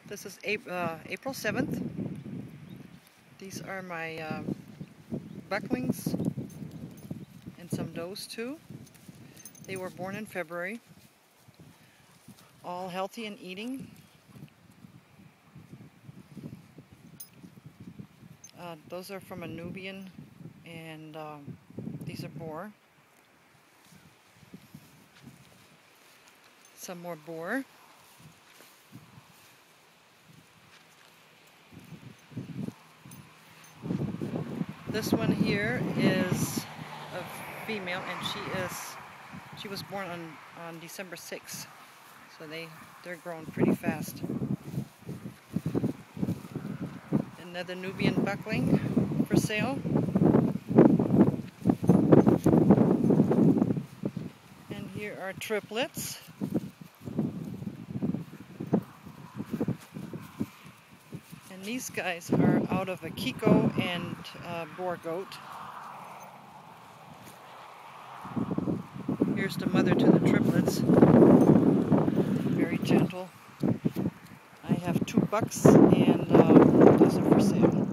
This is April 7th. These are my bucklings and some does too. They were born in February. All healthy and eating. Those are from a Nubian, and these are Boer. Some more Boer. This one here is a female, and she was born on December 6th, so they're growing pretty fast. Another Nubian buckling for sale. And here are triplets. And these guys are out of a Kiko and Boer goat. Here's the mother to the triplets. Very gentle. I have 2 bucks, and those are for sale.